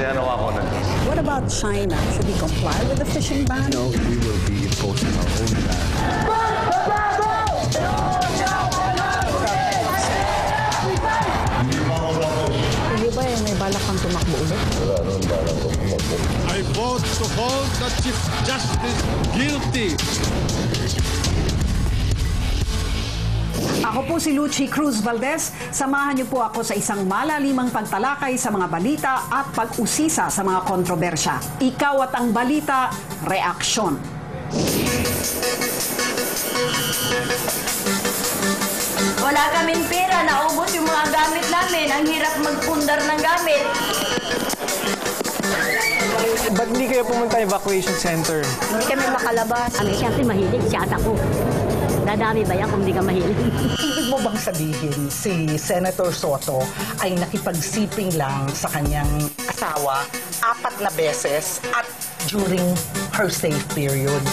kaya nawa ko na. What about China? Should we comply with the fishing ban? No, we will be imposing our own ban. Hindi ba may balak kang tumakbo ulit? I vote to hold the Chief Justice guilty. Ako po si Lucy Cruz Valdez. Samahan niyo po ako sa isang malalimang pagtalakay sa mga balita at pag-usisa sa mga kontrobersya. Ikaw at ang balita, reaksyon. Wala kaming pera, naubos yung mga gamit namin. Ang hirap magpundar ng gamit. Ba't hindi kayo pumunta evacuation center? Hindi kami makalabas. Siyempre mahilig si ata ko. Dadami ba yan kung hindi ka mahilig? Ibig mo bang sabihin si Senator Soto ay nakipagsiping lang sa kanyang asawa 4 na beses at during her safe period?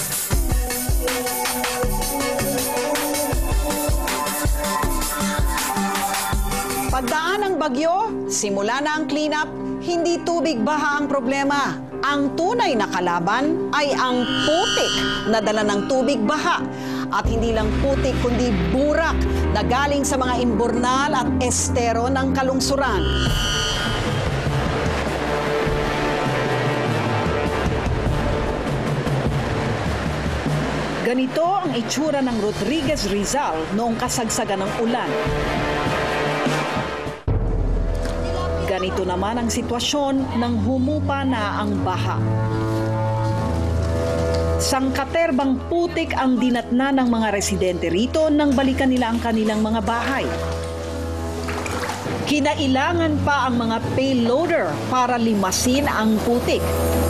Pagdaan ng bagyo, simula na ang cleanup, hindi tubig baha ang problema. Ang tunay na kalaban ay ang putik na dala ng tubig baha. At hindi lang putik kundi burak na galing sa mga imburnal at estero ng kalungsuran. Ganito ang itsura ng Rodriguez Rizal noong kasagsagan ng ulan. Ganito naman ang sitwasyon nang humupa na ang baha. Sangkaterbang putik ang dinatna ng mga residente rito nang balikan nila ang kanilang mga bahay. Kinailangan pa ang mga payloader para limasin ang putik.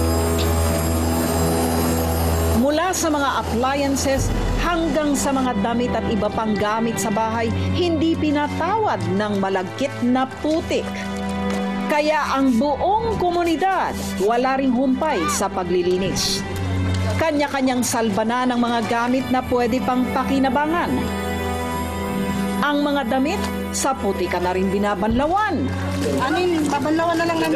Mula sa mga appliances hanggang sa mga damit at iba pang gamit sa bahay, hindi pinatawad ng malagkit na putik. Kaya ang buong komunidad wala ring humpay sa paglilinis. Kanya-kanyang salba na ng mga gamit na pwede pang pakinabangan. Ang mga damit sa putikan na rin binabanlawan. Babanlawan na lang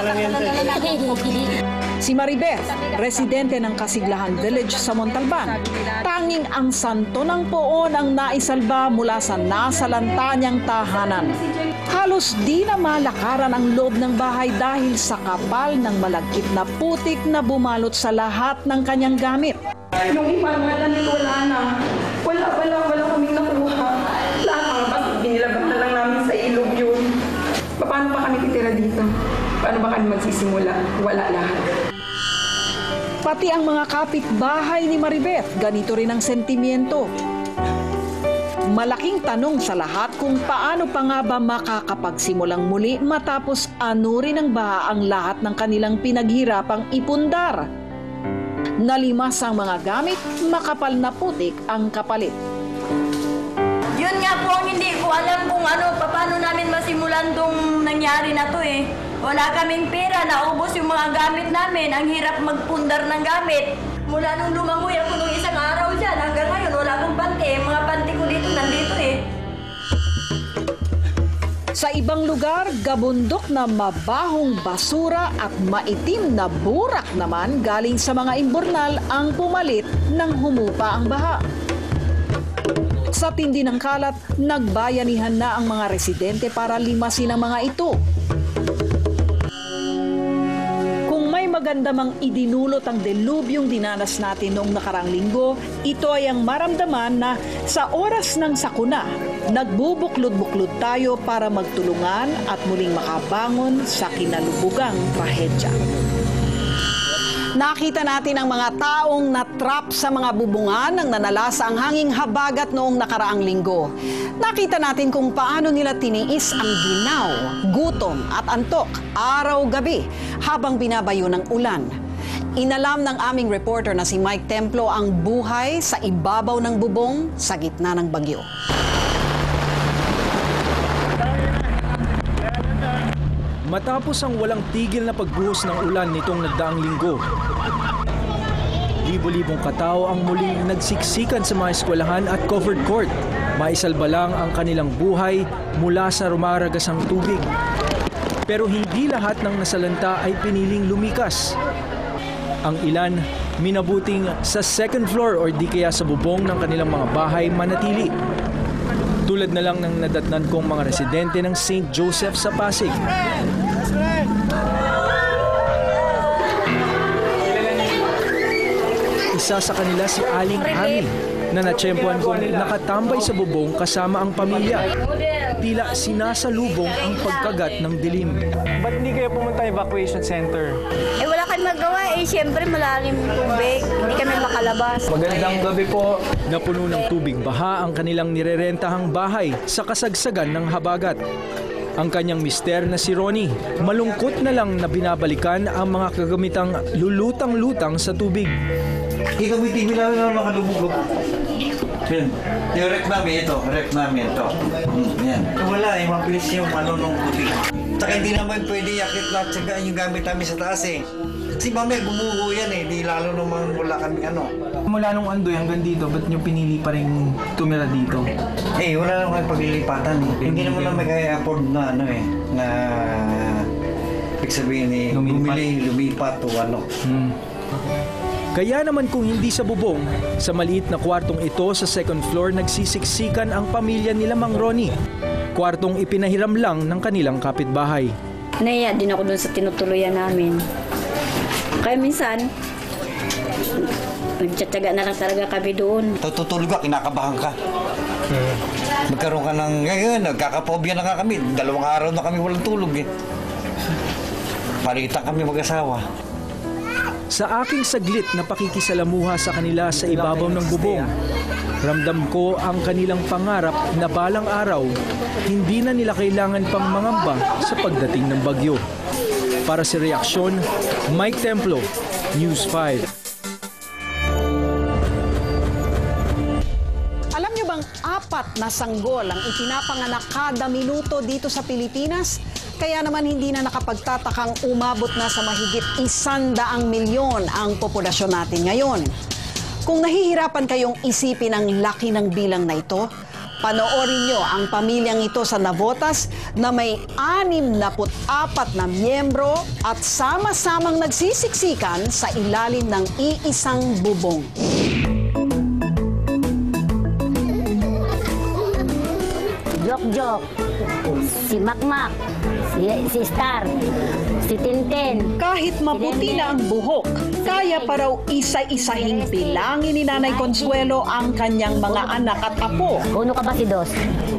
Si Maribeth, residente ng Kasiglahan Village sa Montalban. Tanging ang santo ng poon ang naisalba mula sa nasalanta niyang tahanan. Halos di na malakaran ang loob ng bahay dahil sa kapal ng malagkit na putik na bumalot sa lahat ng kanyang gamit. Yung iba nga damit wala na. Wala kaming nakuha. Lahat mga basta binilabas na lang namin sa ilog yun. Paano ba kami titira dito? Paano ba kami magsisimula? Wala lahat. Pati ang mga kapitbahay ni Maribeth, ganito rin ang sentimiento. Malaking tanong sa lahat kung paano pa nga ba makakapagsimulang muli matapos anurin ng baha ang lahat ng kanilang pinaghirapang ipundar. Nalimas ang mga gamit, makapal na putik ang kapalit. Yun nga po ang hindi ko alam kung paano namin masimulan tong nangyari na to eh. Wala kaming pera, naubos yung mga gamit namin. Ang hirap magpundar ng gamit. Mula nung lumangoy ako nung isang araw dyan, hanggang ngayon wala akong panty. Mga panty ko dito, nandito eh. Sa ibang lugar, gabundok na mabahong basura at maitim na burak naman galing sa mga imburnal ang pumalit nang humupa ang baha. Sa tindi ng kalat, nagbayanihan na ang mga residente para limasin ang mga ito. Kung may maganda mang idinulot ang delubyong dinanas natin noong nakarang linggo, ito ay ang maramdaman na sa oras ng sakuna, nagbubuklod-buklod tayo para magtulungan at muling makabangon sa kinalubugang trahedya. Nakita natin ang mga taong natrap sa mga bubungan ng nanalasa ang hanging habagat noong nakaraang linggo. Nakita natin kung paano nila tiniis ang ginaw, gutom at antok araw-gabi habang binabayo ng ulan. Inalam ng aming reporter na si Mike Templo ang buhay sa ibabaw ng bubong sa gitna ng bagyo. Matapos ang walang tigil na pagbuhos ng ulan nitong nagdaang linggo, libo-libong katao ang muling nagsiksikan sa mga eskwelahan at covered court. Maisalba lang ang kanilang buhay mula sa rumaragasang tubig. Pero hindi lahat ng nasalanta ay piniling lumikas. Ang ilan, minabuting sa second floor o di kaya sa bubong ng kanilang mga bahay manatili. Tulad na lang ng nadatnan kong mga residente ng St. Joseph sa Pasig. Isa sa kanila si Aling Ami na natsyempuan kong nakatambay sa bubong kasama ang pamilya. Tila sinasalubong ang pagkagat ng dilim. Ba't hindi kayo pumunta evacuation center? Wala kami magawa siyempre malalim yung tubig. Hindi kami makalabas. Magandang gabi po. Napuno ng tubig baha ang kanilang nirerentahang bahay sa kasagsagan ng habagat. Ang kanyang mister na si Ronnie, malungkot na lang na binabalikan ang mga kagamitang lulutang-lutang sa tubig. Gagamitin namin na makalubog. Yan. Yung rep namin ito. Yan. Wala mabilis yung nung tubig. Saka hindi naman pwede yakit lahat yung gamit namin sa taas Kasi mamaya gumuho yan di lalo naman wala kami Mula nung Andoy hanggang dito, ba't nyo pinili pa rin tumira dito? Wala naman kami paglilipatan Hindi naman namin kaya afford na na ibig sabihin lumipat o Kaya naman kung hindi sa bubong, sa maliit na kwartong ito sa second floor nagsisiksikan ang pamilya nila Mang Ronnie. Kwartong ipinahiram lang ng kanilang kapitbahay. Naiya din ako dun sa tinutuluyan namin. Kaya minsan, nagtsatsaga na lang talaga kami doon. Tutulog ka, kinakabahan ka. Magkaroon ka ng ngayon, nagkakapobya na nga kami. 2 araw na kami walang tulog Palitan kami mag-asawa. Sa aking saglit na pakikisalamuha sa kanila sa ibabaw ng bubong, ramdam ko ang kanilang pangarap na balang araw, hindi na nila kailangan pang mangamba sa pagdating ng bagyo. Para sa Reaksyon, Mike Templo, News 5. Alam niyo bang 4 na sanggol ang ipinapanganak kada minuto dito sa Pilipinas? Kaya naman hindi na nakapagtatakang umabot na sa mahigit 100 milyon ang populasyon natin ngayon. Kung nahihirapan kayong isipin ang laki ng bilang na ito, panoorin nyo ang pamilyang ito sa Navotas na may 64 na miyembro at sama-samang nagsisiksikan sa ilalim ng iisang bubong. Jok-jok, si Makmak, si Star, si Tintin. Kahit maputi na ang buhok, kaya pa raw isa-isahing bilangin ni Nanay Consuelo ang kanyang mga anak at apo. Uno ka ba si Dos?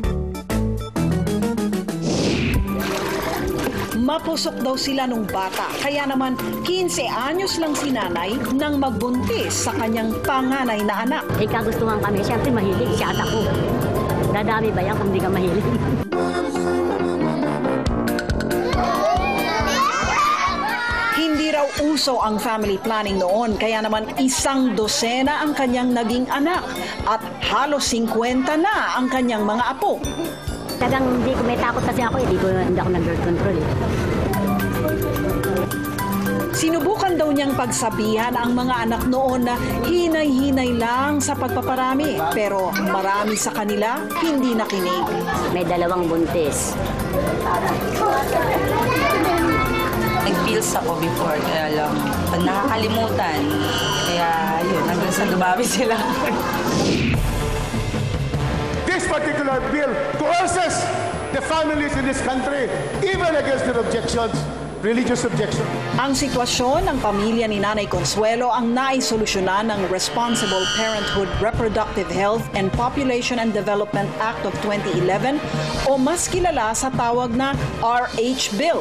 Mapusok daw sila nung bata, kaya naman 15 anyos lang si Nanay nang magbuntis sa kanyang panganay na anak. Kagustuhan kami, siyempre mahilig siya at ako. Dadami ba yan kung di ka mahilig? Hindi raw uso ang family planning noon, kaya naman 120 ang kanyang naging anak at halos 50 na ang kanyang mga apo. Tagang hindi ko may takot kasi ako, hindi ako nag-birth control Sinubukan daw niyang pagsabihan ang mga anak noon na hinay-hinay lang sa pagpaparami. Pero marami sa kanila hindi nakinig. May 2 buntis. Nag-pills ako before, kaya lang pag nakakalimutan, kaya yun, hanggang sa dumami sila. This particular bill coerces the families in this country, even against their objections, religious objections. Ang sitwasyon ng pamilya ni Nanay Consuelo ang naisolusyonan ng Responsible Parenthood, Reproductive Health and Population and Development Act of 2011 o mas kilala sa tawag na RH Bill.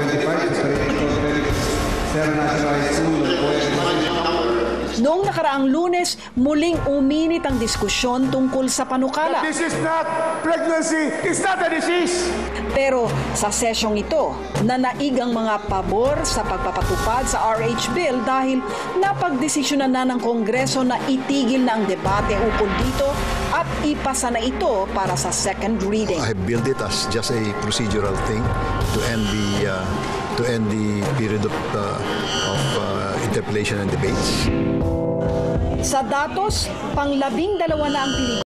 Noong nakaraang Lunes, muling uminit ang diskusyon tungkol sa panukala. This is not pregnancy, it's not a disease. Pero sa sesyong ito, nanaig ang mga pabor sa pagpapatupad sa RH Bill dahil napagdesisyonan na ng Kongreso na itigil na ang debate ukol dito at ipasa na ito para sa second reading. I built it as just a procedural thing to end the period of interpellation and debates. Sa datos, pang-12 na ang Pilipinas